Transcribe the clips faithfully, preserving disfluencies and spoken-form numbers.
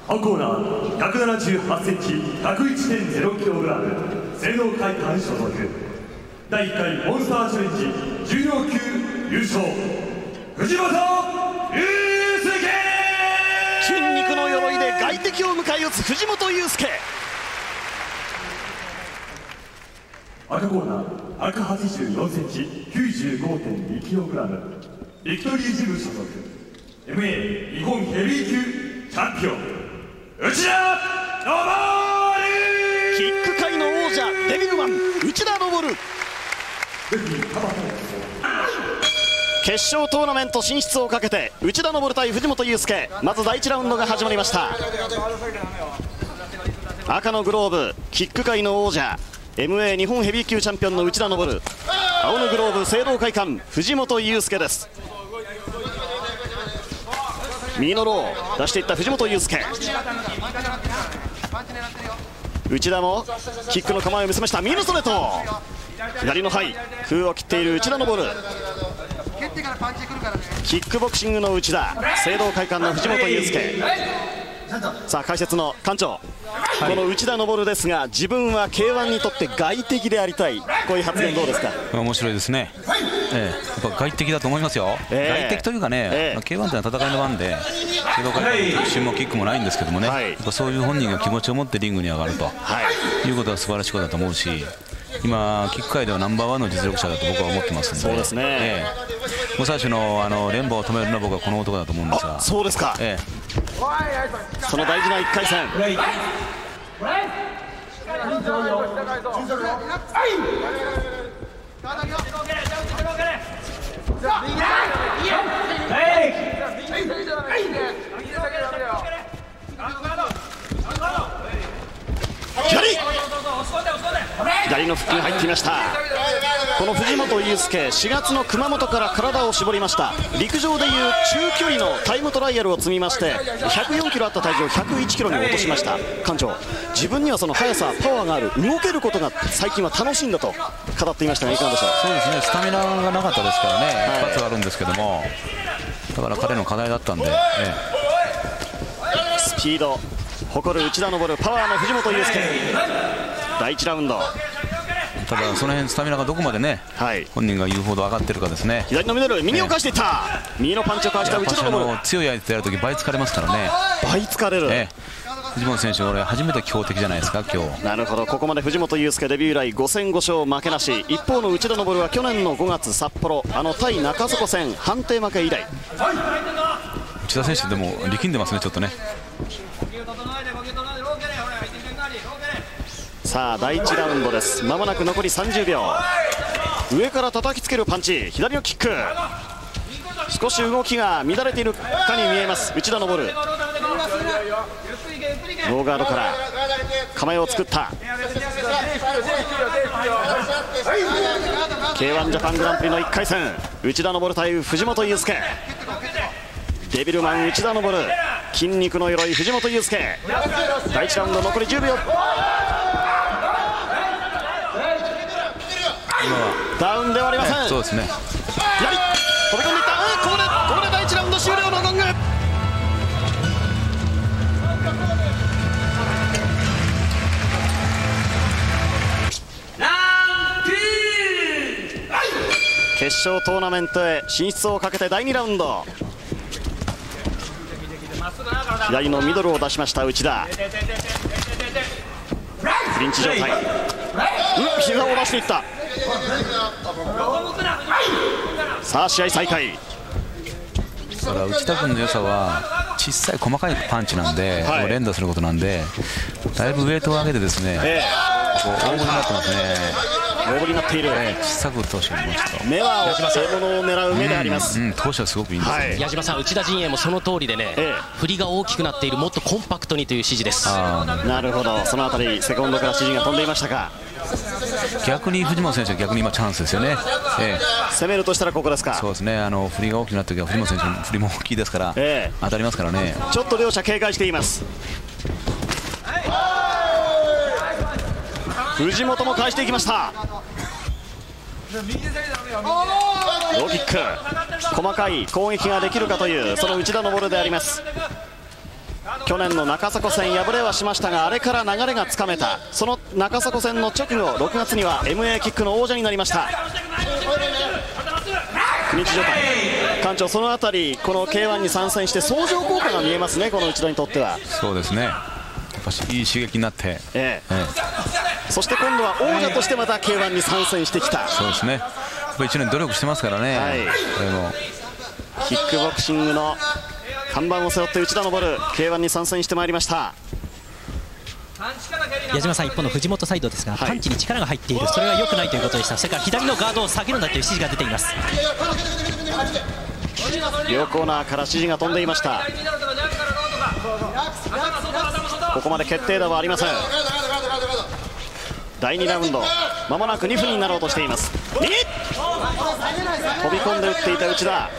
本コーナーひゃくななじゅうはちセンチ ひゃくいちてんゼロキログラム 正道会館所属だいいっかいモンスターチャレンジ重量級優勝藤本裕介。 筋肉の鎧で外敵を迎え撃つ藤本裕介。 赤コーナーひゃくはちじゅうよんセンチ きゅうじゅうごてんにキログラム ビクトリージム所属 エムエー 日本ヘビー級チャンピオン内田昇。 キック界の王者デビルマン内田昇。決勝トーナメント進出をかけて内田昇対藤本裕介、まずだいいちラウンドが始まりました。赤のグローブキック界の王者 エムエー 日本ヘビー級チャンピオンの内田昇、青のグローブ正道会館藤本裕介です。右のロー出していった藤本裕介、内田もキックの構えを見せました。右のストレート、左のハイ空を切っている内田昇、キックボクシングの内田、正道会館の藤本裕介。さあ解説の館長、はい、この内田昇ですが自分は ケーワン にとって外敵でありたい、こういう発言どうですか。 面白いですね、ええ、やっぱ外敵だと思いますよ、えー、外敵というかね、えー、ケーワン というのは戦いの番で正道会館の一瞬もキックもないんですけどもね、はい、やっぱそういう本人が気持ちを持ってリングに上がると、はい、いうことは素晴らしいことだと思うし、今キック界ではナンバーワンの実力者だと僕は思ってますんで、そうですね、ええ、もう最初のあの連覇を止めるのは僕はこの男だと思うんですが。 そうですか、ええ、その大事ないっかい戦、左左のフックが入っていました。この藤本裕介、しがつの熊本から体を絞りました。陸上でいう中距離のタイムトライアルを積みましてひゃくよんキロあった体重をひゃくいちキロに落としました。館長、自分にはその速さパワーがある、動けることが最近は楽しいんだと語っていましたがいかがでしょう。 そうですね、スタミナがなかったですからね、一発はあるんですけども、だから彼の課題だったんで、ええ、スピード誇る内田昇、パワーの藤本裕介。だいいちラウンド、 ただその辺スタミナがどこまでね、はい、本人が言うほど上がってるかですね。 左のミドル右を返していった、ええ、右のパンチを返した内田昇、 強い相手とやるとき倍疲れますからね。 倍疲れる、ええ、 藤本選手、俺初めて強敵じゃないですか今日。 なるほど、ここまで藤本裕介デビュー以来ご戦ご勝負けなし。一方の内田昇は去年のごがつ札幌あの対中底戦判定負け以来。 内田選手でも力んでますねちょっとね。 さあだいいちラウンドです。まもなく残りさんじゅうびょう。上から叩きつけるパンチ、左のキック、少し動きが乱れているかに見えます内田昇。ローガードから構えを作った ケーワン ジャパングランプリのいっかい戦、内田昇対藤本裕介。デビルマン内田昇、筋肉の鎧藤本裕介。だいいちラウンド残りじゅうびょう。ダウンではありません。 そうですね。 左飛び込んでいった。ここでここでだいいちラウンド終了のゴング。決勝トーナメントへ進出をかけてだいにラウンド。左のミドルを出しました内田。クリンチ状態。うん、膝を出していった。さあ試合再開。 だから内田君の良さは小さい細かいパンチなんで、はい、連打することなんで、だいぶウェイトを上げてですね、えー、こう大振りになってますね。 大振りになっている、 えー、小さく打ってほしいと思います。 目は獲物を狙う目であります。 うん、うん、投手はすごくいいんですよ、はい、 矢島さん、内田陣営もその通りでね、ええ、振りが大きくなっている、もっとコンパクトにという指示です。 あ、なるほど、そのあたりセコンドから指示が飛んでいましたか。 逆に藤本選手は逆に今チャンスですよね、ええ、 攻めるとしたらここですか。 そうですね、あの振りが大きくなった時は藤本選手の振りも大きいですから、ええ、当たりますからね。 ちょっと両者警戒しています。藤本も返していきました。ローキック、細かい攻撃ができるかというその内田昇であります。 去年の中迫戦敗れはしましたが、あれから流れがつかめた。その中迫戦の直後ろくがつには エムエー キックの王者になりました。国知ジョタン館長、そのあたりこの ケーワン に参戦して相乗効果が見えますね、この内田にとっては。 そうですね、やっぱいい刺激になって、 ええええ、そして今度は王者としてまた ケーワン に参戦してきた。 そうですね、やっぱいちねん努力してますからね、はい、これもキックボクシングの看板を背負って内田昇 ケーワン に参戦してまいりました。 矢島さん、一方の藤本サイドですが、はい、パンチに力が入っている、それは良くないということでした。それから左のガードを下げるんだという指示が出ています。 両コーナーから指示が飛んでいました。ここまで決定打はありません。だいにラウンドまもなくにふんになろうとしています。右飛び込んで打っていた内田。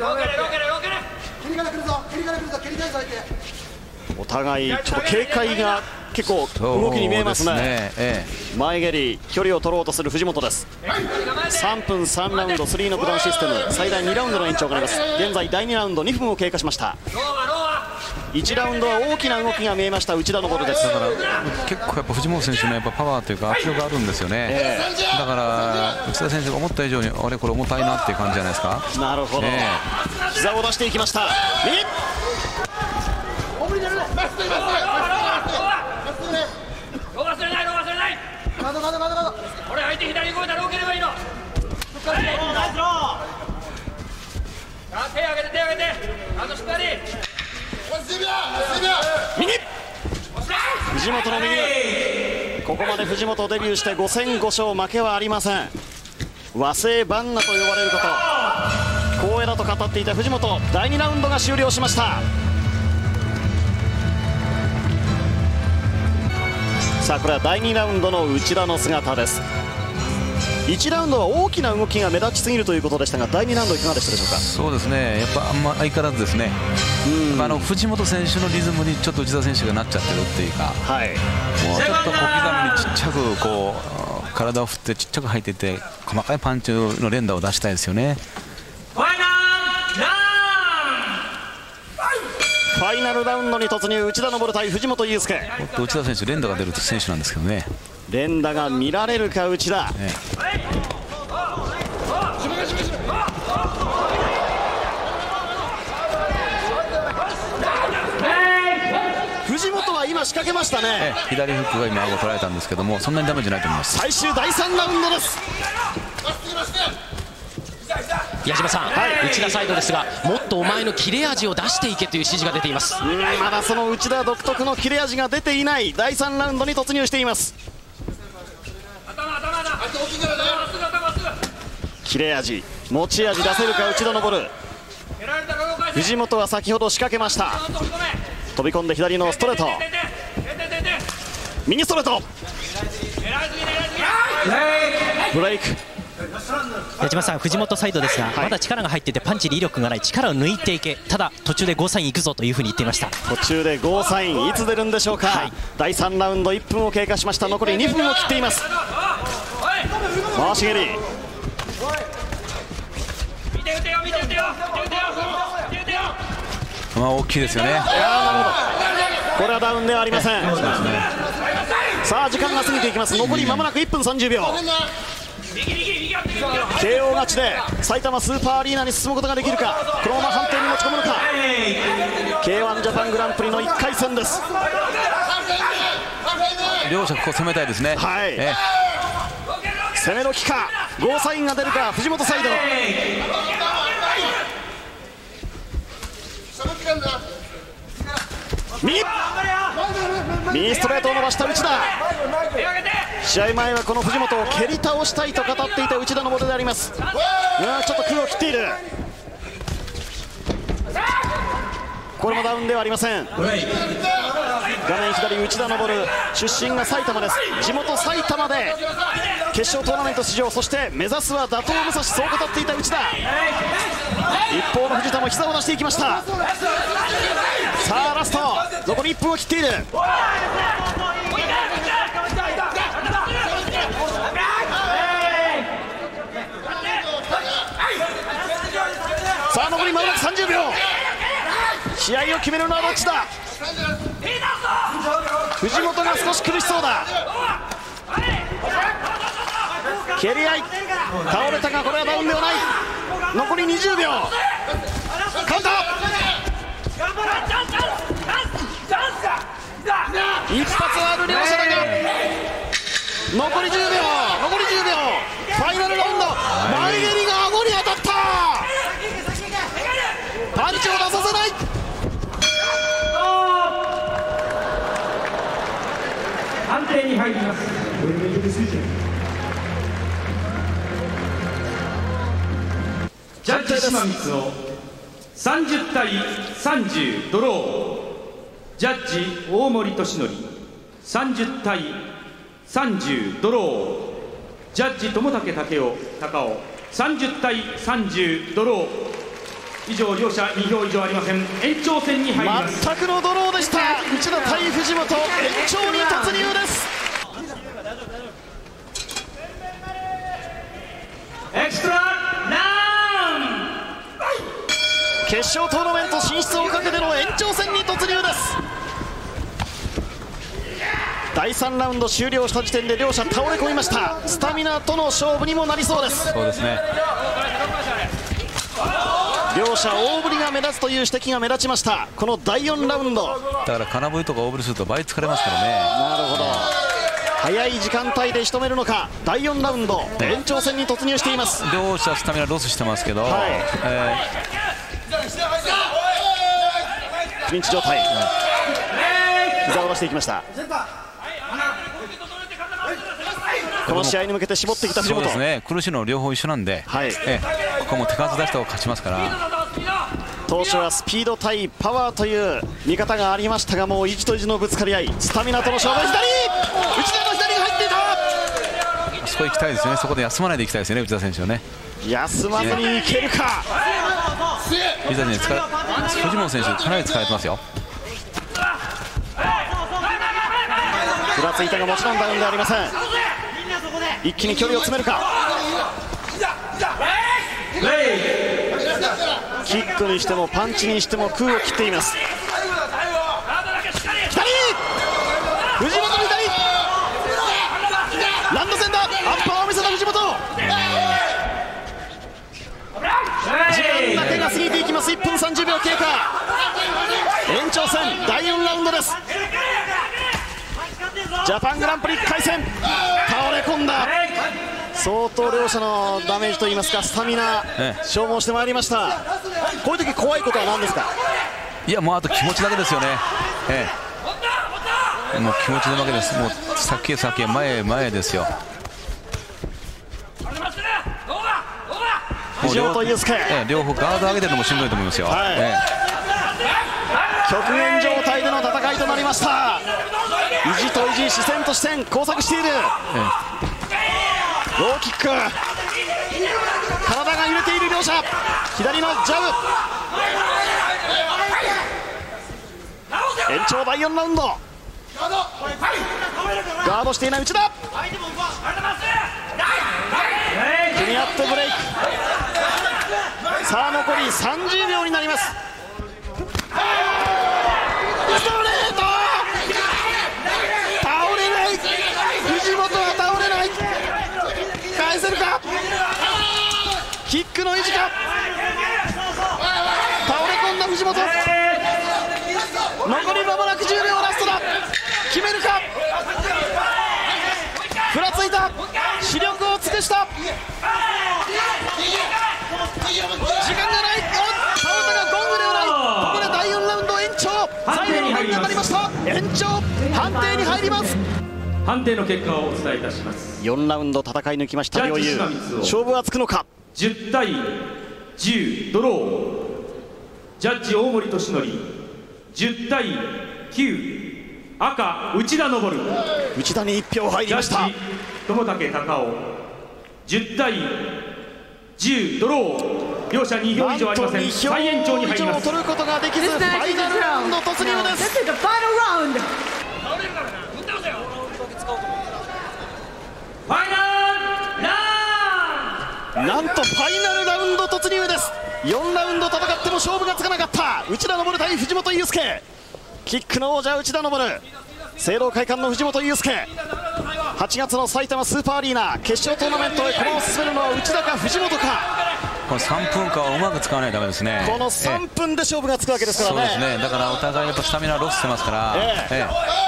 お互いちょっと警戒が結構動きに見えますね。ええ、前蹴り距離を取ろうとする藤本です。さんぷんさんラウンドスリーノックダウンシステム、最大にラウンドの延長があります。現在だいにラウンドにふんを経過しました。いちラウンドは大きな動きが見えました内田昇です。 だから結構やっぱ藤本選手のやっぱパワーというか圧力があるんですよね、えー、だから内田選手が思った以上にあれこれ重たいなっていう感じじゃないですか。 なるほど、えー、膝を出していきました。右藤本の右、ここまで藤本デビューしてご戦ご勝、負けはありません。和製バンナと呼ばれること光栄だと語っていた藤本、だいにラウンドが終了しました。さあこれはだいにラウンドの内田の姿です。いちラウンドは大きな動きが目立ちすぎるということでしたが、だいにラウンドいかがでしたでしょうか。 そうですね、やっぱあんま相変わらずですね、あの藤本選手のリズムにちょっと内田選手がなっちゃってるっていうか、はい、もうちょっと小刻みにちっちゃくこう体を振ってちっちゃく入っていって細かいパンチの連打を出したいですよね。 ファイナルラウンドに突入、内田昇対藤本祐介。 もっと内田選手連打が出る選手なんですけどね。 連打が見られるか内田、ね、藤本は今仕掛けましたね。 左フックが今顎を捉えたんですけども、そんなにダメージないと思います。 最終だいさんラウンドです。 矢島さん、はい、内田サイドですが、もっとお前の切れ味を出していけという指示が出ています。 まだその内田独特の切れ味が出ていないだいさんラウンドに突入しています。切れ味、持ち味出せるか内田昇。藤本は先ほど仕掛けました。飛び込んで左のストレート、右ストレート、ブレイク。 矢島さん、藤本サイドですが、はい、まだ力が入っていてパンチに威力がない、力を抜いていけ、ただ途中でゴーサインいくぞというふうに言っていました。 途中でゴーサインいつ出るんでしょうか、はい、だいさんラウンドいっぷんを経過しました。残りにふんを切っています。回し蹴り、 まあ大きいですよね。 いやー、なるほど、これはダウンではありません。そうですね。さあ時間が過ぎていきます。残りまもなくいっぷんさんじゅうびょう。ケーオー 勝ちで埼玉スーパーアリーナに進むことができるか、このまま判定に持ち込むのか。 ケーワン ジャパングランプリのいっかい戦です。 両者ここ攻めたいですね。 はい、え攻め時か、ゴーサインが出るか。藤本サイド、右右ストレートを伸ばした内田。試合前はこの藤本を蹴り倒したいと語っていた内田昇であります。いやちょっと空を切っている。これもダウンではありません。画面左内田昇、出身が埼玉です。地元埼玉で決勝トーナメント出場、そして目指すは打倒武蔵、そう語っていた内田。一方の藤田も膝を出していきました。さあラスト残りいっぷんを切っている。さあ残りまもなくさんじゅうびょう。 試合を決めるのはどっちだ。藤本が少し苦しそうだ。蹴り合い、倒れたがこれはダウンではない。残りにじゅうびょう、カウンター、一発ある両者だが残りじゅうびょう、残りじゅうびょう、ファイナルラウンド。前蹴りが顎に当たった。パンチを出させない。 判定に入ります。ジャッジ島光雄さんじゅうたいさんじゅうドロー。ジャッジ大森俊則さんじゅうたいさんじゅうドロー。ジャッジ友武武雄高尾さんじゅうたいさんじゅうドロー。以上両者に票以上ありません。延長戦に入ります。 全くのドローでした。内田対藤本、延長に突入です。 エクストラ決勝トーナメント進出をかけての延長戦に突入です。だいさんラウンド終了した時点で両者倒れ込みました。スタミナとの勝負にもなりそうです。 そうですね、 両者大振りが目立つという指摘が目立ちました。このだいよんラウンドだから金振りとか大振りすると倍疲れますからね。 なるほど、早い時間帯で仕留めるのか。だいよんラウンド延長戦に突入しています。 両者スタミナロスしてますけど、はい、えークリンチ状態、膝を下ろしていきました。この試合に向けて絞ってきた藤本。 そうですね、苦しいの両方一緒なんで、はい、えここも手数出した方が勝ちますから。 当初はスピード対パワーという見方がありましたが、もう意地と意地のぶつかり合い、スタミナとの勝負。左、内田の左が入っていた。 そこ行きたいですね。そこで休まないでいきたいですよね、内田選手はね。 休まずにいけるか。 内田選手、藤本選手かなり疲れてますよ。 ふらついたがもちろんダウンではありません。一気に距離を詰めるか。キックにしてもパンチにしても空を切っています。左、藤本の左、ランド戦だ。アッパーを見せた藤本。時間だけが過ぎていきます。いっぷんさんじゅうびょう経過。延長戦だいよんラウンドです。ジャパングランプリいっかい戦、倒れ込んだ。相当両者のダメージといいますか、スタミナ消耗してまいりました。こういう時怖いことは何ですか。 いや、もうあと気持ちだけですよね。ええ、もう気持ちだけです。もう先へ先へ前へ前へですよ。 藤本祐介、 ええ、両方ガード上げてるのもしんどいと思いますよ。はい、ええ、極限状態での戦いとなりました。意地と意地、視線と視線交錯している。ええ、ローキック、体が揺れている両者。左のジャブ。延長だいよんラウンド、ガードしていない内田。組み合ってブレイク。さあ残りさんじゅうびょうになります。ストレート、倒れない。藤本は倒れない。返せるか。キックの維持か。倒れ込んだ藤本。残りまもなくじゅうびょう、ラストだ。決めるか。ふらついた、視力を尽くした。時間がない。倒れたがゴングではない。ここでだいよんラウンド延長、最後の判定になりました。延長判定に入ります。 判定の結果をお伝えいたします。 よんラウンド戦い抜きました両雄。勝負はつくのか。 じゅうたいじゅうドロー。ジャッジ大森俊則じゅうたいきゅう、赤内田昇。 内田にいち票入りました。 ジャッジ友武孝雄じゅうたいじゅうドロー。両者に票以上ありません。再延長に入ります。 取ることができず、ファイナルラウンド突入です。 ファイナルラウンド、 なんとファイナルラウンド突入です。 よんラウンド戦っても勝負がつかなかった内田昇対藤本祐介。キックの王者内田昇、聖堂会館の藤本祐介。はちがつの埼玉スーパーアリーナ決勝トーナメントへ駒を進めるのは内田か藤本か。 このさんぷんかんをうまく使わないとダメですね。 このさんぷんで勝負がつくわけですからね。 そうですね、だからお互いやっぱスタミナロスしてますから、えええ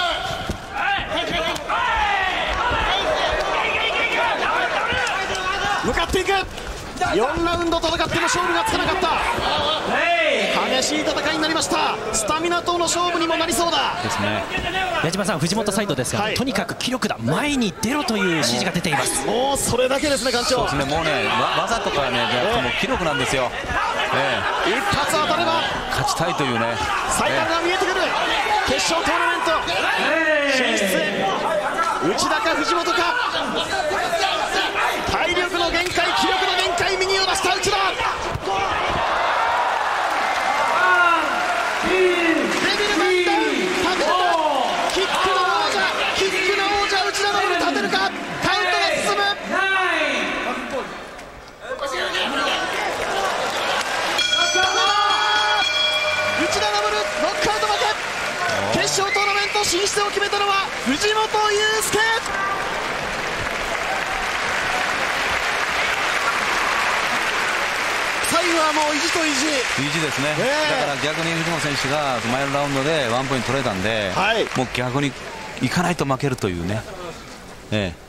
向かっていく。よんラウンド戦っても勝負がつかなかった。激しい戦いになりました。スタミナとの勝負にもなりそうだですね。 矢島さん、藤本サイドですが、はい、とにかく気力だ、前に出ろという指示が出ています。 もうそれだけですね、館長。 そうですね、もうね、わ技とかね、えー、もう気力なんですよ。 えー、一発当たれば勝ちたいというね、 最短が見えてくる、えー、決勝トーナメント進出へ、内田か藤本か。体力の限界、気力の限界、右を出した内田。デビルマンダウン、立てるか。キックの王者、キックの王者内田昇、立てるか。カウントが進む。内田昇ノックアウト負け。決勝トーナメント進出を決めたのは藤本祐介。最後はもう意地と意地意地ですね、えー、だから逆に藤本選手が前のラウンドでワンポイント取れたんで、はい、もう逆にいかないと負けるというね、えー